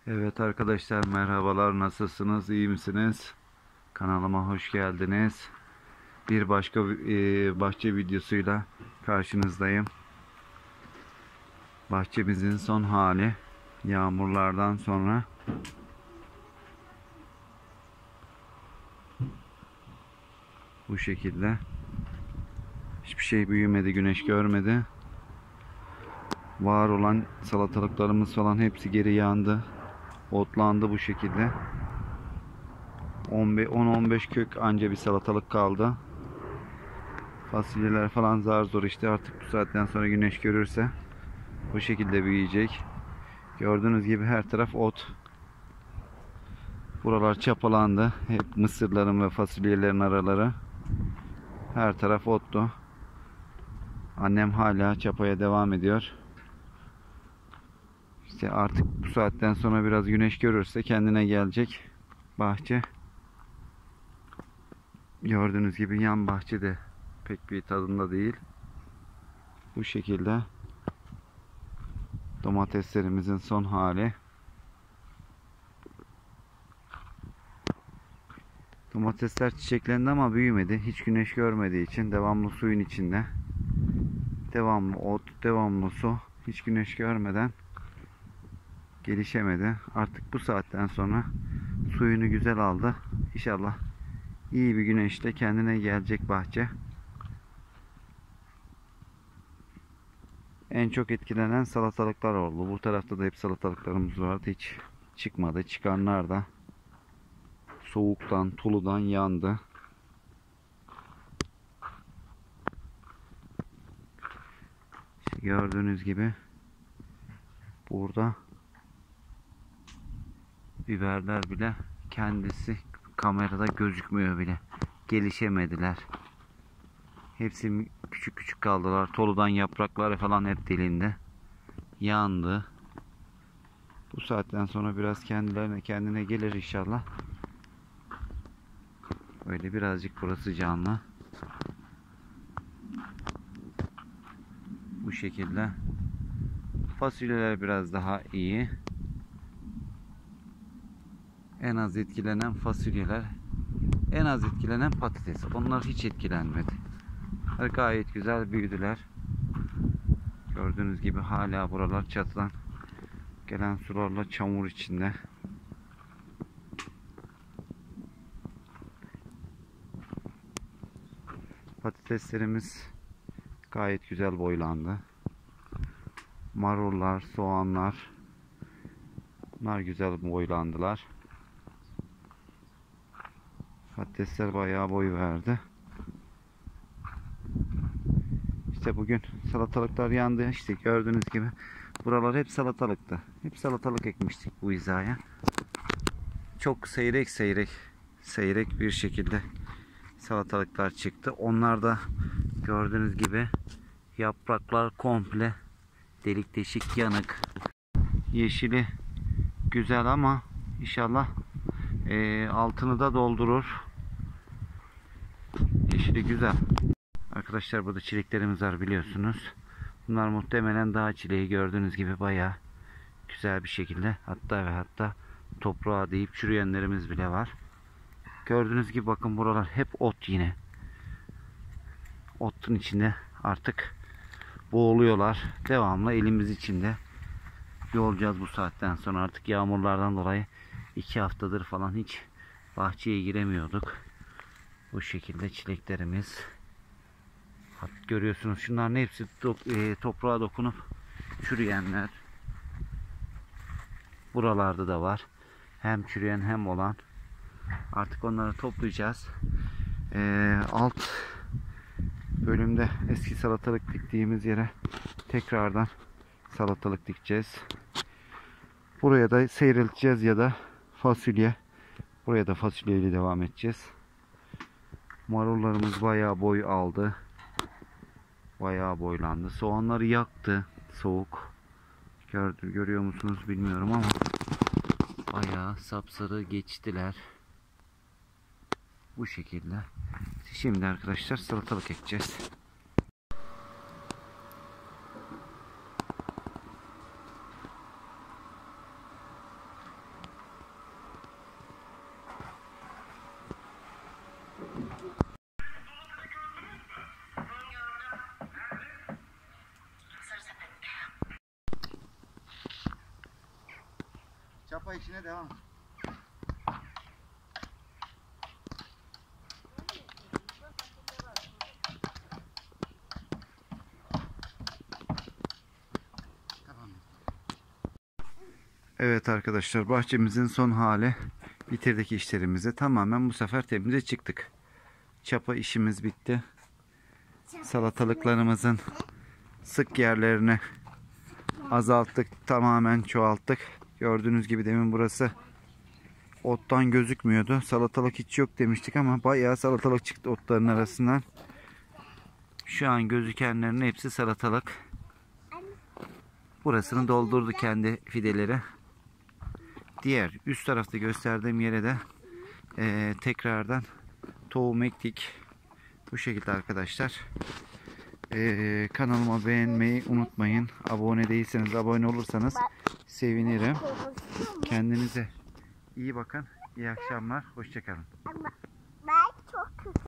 Evet arkadaşlar, merhabalar, nasılsınız, iyi misiniz? Kanalıma hoş geldiniz. Bir başka bahçe videosuyla karşınızdayım. Bahçemizin son hali yağmurlardan sonra bu şekilde. Hiçbir şey büyümedi, güneş görmedi. Var olan salatalıklarımız falan hepsi geri yandı. Otlandı bu şekilde. 10-15 kök anca bir salatalık kaldı. Fasulyeler falan zar zor, işte artık bu saatten sonra güneş görürse bu şekilde büyüyecek. Gördüğünüz gibi her taraf ot. Buralar çapalandı. Hep mısırların ve fasulyelerin araları. Her taraf ottu. Annem hala çapaya devam ediyor. İşte artık bu saatten sonra biraz güneş görürse kendine gelecek bahçe. Gördüğünüz gibi yan bahçe de pek bir tadında değil. Bu şekilde domateslerimizin son hali. Domatesler çiçeklendi ama büyümedi. Hiç güneş görmediği için devamlı suyun içinde. Devamlı ot, devamlı su. Hiç güneş görmeden gelişemedi. Artık bu saatten sonra suyunu güzel aldı. İnşallah iyi bir güneşle kendine gelecek bahçe. En çok etkilenen salatalıklar oldu. Bu tarafta da hep salatalıklarımız vardı. Hiç çıkmadı. Çıkanlar da soğuktan, tuludan yandı. İşte gördüğünüz gibi burada biberler bile kendisi kamerada gözükmüyor bile. Gelişemediler. Hepsi küçük küçük kaldılar. Toludan yaprakları falan hep delindi. Yandı. Bu saatten sonra biraz kendine gelir inşallah. Öyle birazcık burası canlı. Bu şekilde. Fasulyeler biraz daha iyi. En az etkilenen fasulyeler. En az etkilenen patates. Onlar hiç etkilenmedi. Gayet güzel büyüdüler. Gördüğünüz gibi hala buralar çatıdan gelen sularla çamur içinde. Patateslerimiz gayet güzel boylandı. Marullar, soğanlar, bunlar güzel boylandılar. Patatesler bayağı boy verdi. İşte bugün salatalıklar yandı. İşte gördüğünüz gibi buralar hep salatalıktı. Hep salatalık ekmiştik bu hizaya. Çok seyrek bir şekilde salatalıklar çıktı. Onlar da gördüğünüz gibi yapraklar komple delik deşik yanık. Yeşili güzel ama inşallah altını da doldurur. Yeşili güzel. Arkadaşlar burada çileklerimiz var biliyorsunuz. Bunlar muhtemelen dağ çileği, gördüğünüz gibi bayağı güzel bir şekilde hatta toprağa değip çürüyenlerimiz bile var. Gördüğünüz gibi bakın buralar hep ot yine. Otun içinde artık boğuluyorlar. Devamlı elimiz içinde yolacağız bu saatten sonra. Artık yağmurlardan dolayı 2 haftadır falan hiç bahçeye giremiyorduk. Bu şekilde çileklerimiz. Görüyorsunuz şunların hepsi toprağa dokunup çürüyenler. Buralarda da var. Hem çürüyen hem olan. Artık onları toplayacağız. Alt bölümde eski salatalık diktiğimiz yere tekrardan salatalık dikeceğiz. Buraya da seyrelteceğiz ya da fasulye. Buraya da fasulyeyle devam edeceğiz. Marullarımız bayağı boy aldı. Bayağı boylandı. Soğanları yaktı. Soğuk. Görüyor musunuz bilmiyorum ama bayağı sapsarı geçtiler. Bu şekilde. Şimdi arkadaşlar salatalık ekeceğiz. Çapa işine devam. Evet arkadaşlar, bahçemizin son hali. Bitirdik işlerimizi. Tamamen bu sefer temize çıktık. Çapa işimiz bitti. Salatalıklarımızın sık yerlerini azalttık. Tamamen çoğalttık. Gördüğünüz gibi demin burası ottan gözükmüyordu. Salatalık hiç yok demiştik ama bayağı salatalık çıktı otların arasından. Şu an gözükenlerin hepsi salatalık. Burasını doldurdu kendi fideleri. Diğer üst tarafta gösterdiğim yere de tekrardan tohum ektik. Bu şekilde arkadaşlar. Kanalıma beğenmeyi unutmayın. Abone değilseniz abone olursanız sevinirim. Kendinize iyi bakın. İyi akşamlar. Hoşça kalın. Ben çok